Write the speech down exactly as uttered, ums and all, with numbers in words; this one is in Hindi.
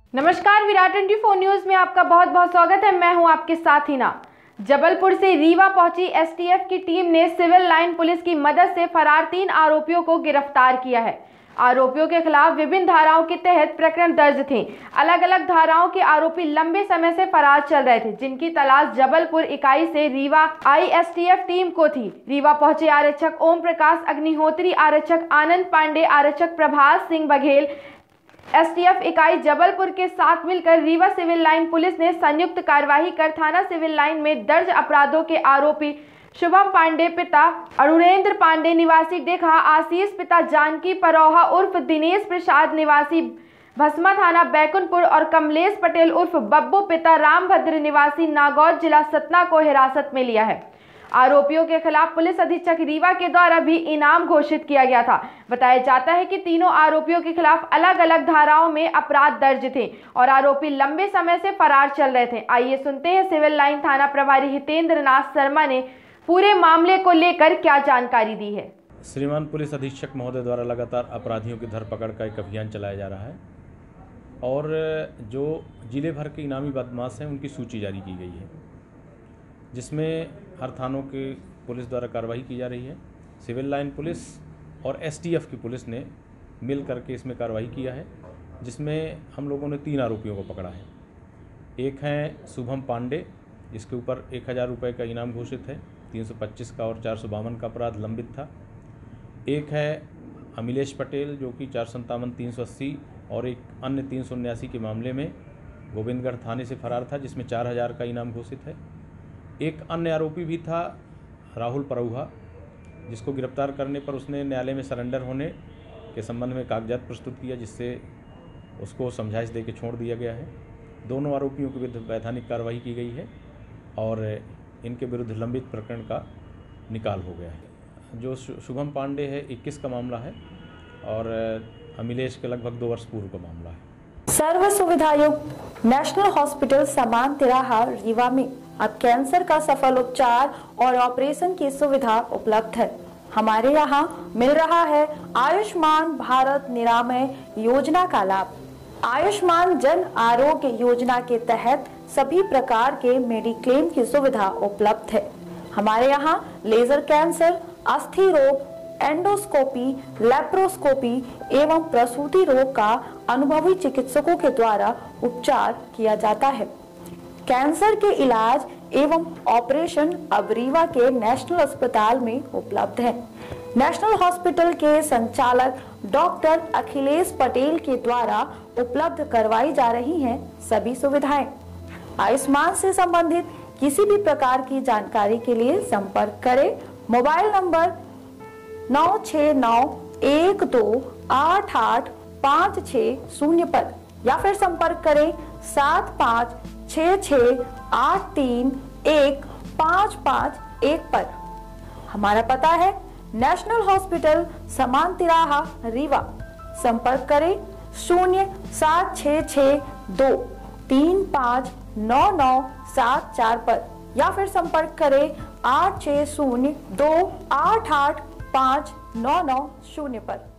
नमस्कार, विराट चौबीस न्यूज में आपका बहुत बहुत स्वागत है। मैं हूं आपके साथ हिना। जबलपुर से रीवा पहुंची एसटीएफ की टीम ने सिविल लाइन पुलिस की मदद से फरार तीन आरोपियों को गिरफ्तार किया है। आरोपियों के खिलाफ विभिन्न धाराओं के तहत प्रकरण दर्ज थे। अलग अलग धाराओं के आरोपी लंबे समय से फरार चल रहे थे, जिनकी तलाश जबलपुर इकाई से रीवा आई एसटीएफ टीम को थी। रीवा पहुंचे आरक्षक ओम प्रकाश अग्निहोत्री, आरक्षक आनंद पांडे, आरक्षक प्रभास सिंह बघेल, एसटीएफ इकाई जबलपुर के साथ मिलकर रीवा सिविल लाइन पुलिस ने संयुक्त कार्यवाही कर थाना सिविल लाइन में दर्ज अपराधों के आरोपी शुभम पांडे पिता अरुणेंद्र पांडे निवासी डेखा, आशीष पिता जानकी परोहा उर्फ दिनेश प्रसाद निवासी भस्मा थाना बैकुंठपुर और कमलेश पटेल उर्फ बब्बू पिता रामभद्र निवासी नागौद जिला सतना को हिरासत में लिया है। आरोपियों के खिलाफ पुलिस अधीक्षक रीवा के द्वारा भी इनाम घोषित किया गया था। बताया जाता है कि तीनों आरोपियों के खिलाफ अलग अलग धाराओं में अपराध दर्ज थे और आरोपी लंबे समय से फरार चल रहे थे। आइए सुनते हैं सिविल लाइन थाना प्रभारी हितेंद्र नाथ शर्मा ने पूरे मामले को लेकर क्या जानकारी दी है। श्रीमान पुलिस अधीक्षक महोदय द्वारा लगातार अपराधियों की धरपकड़ का एक अभियान चलाया जा रहा है और जो जिले भर के इनामी बदमाश हैं उनकी सूची जारी की गई है, जिसमें हर थानों के पुलिस द्वारा कार्रवाई की जा रही है। सिविल लाइन पुलिस और एसटीएफ की पुलिस ने मिल करके इसमें कार्रवाई किया है, जिसमें हम लोगों ने तीन आरोपियों को पकड़ा है। एक हैं शुभम पांडे, जिसके ऊपर एक हज़ार रुपये का इनाम घोषित है, तीन सौ पच्चीस का और चार सौ बावन का अपराध लंबित था। एक है अमिलेश पटेल, जो कि चार संतावन तीन सौ अस्सी और एक अन्य तीन सौ उन्यासी के मामले में गोविंदगढ़ थाने से फरार था, जिसमें चार हज़ार का इनाम घोषित है। एक अन्य आरोपी भी था राहुल परोहा, जिसको गिरफ्तार करने पर उसने न्यायालय में सरेंडर होने के संबंध में कागजात प्रस्तुत किया, जिससे उसको समझाइश दे के छोड़ दिया गया है। दोनों आरोपियों के विरुद्ध वैधानिक कार्रवाई की गई है और इनके विरुद्ध लंबित प्रकरण का निकाल हो गया है। जो शुभम पांडे है इक्कीस का मामला है और अमिलेश के लगभग दो वर्ष पूर्व का मामला है। सर्व सुविधायुक्त नेशनल हॉस्पिटल समान तिराहा रीवा में अब कैंसर का सफल उपचार और ऑपरेशन की सुविधा उपलब्ध है। हमारे यहाँ मिल रहा है आयुष्मान भारत निरामय योजना का लाभ। आयुष्मान जन आरोग्य योजना के तहत सभी प्रकार के मेडिक्लेम की सुविधा उपलब्ध है। हमारे यहाँ लेजर कैंसर, अस्थि रोग, एंडोस्कोपी, लेप्रोस्कोपी एवं प्रसूति रोग का अनुभवी चिकित्सकों के द्वारा उपचार किया जाता है। कैंसर के इलाज एवं ऑपरेशन अब रीवा के नेशनल अस्पताल में उपलब्ध है। नेशनल हॉस्पिटल के संचालक डॉक्टर अखिलेश पटेल के द्वारा उपलब्ध करवाई जा रही हैं सभी सुविधाएं। आयुष्मान से संबंधित किसी भी प्रकार की जानकारी के लिए संपर्क करें मोबाइल नंबर नौ छः नौ एक दो आठ आठ पाँच छः शून्य पर या फिर संपर्क करें सात पाँच छः छः आठ तीन एक पाँच पाँच एक पर। हमारा पता है नेशनल हॉस्पिटल समान तिराहा रीवा। संपर्क करें शून्य सात छः छः दो तीन पाँच नौ नौ सात चार पर या फिर संपर्क करें आठ छः शून्य दो आठ आठ पाँच नौ नौ शून्य पर।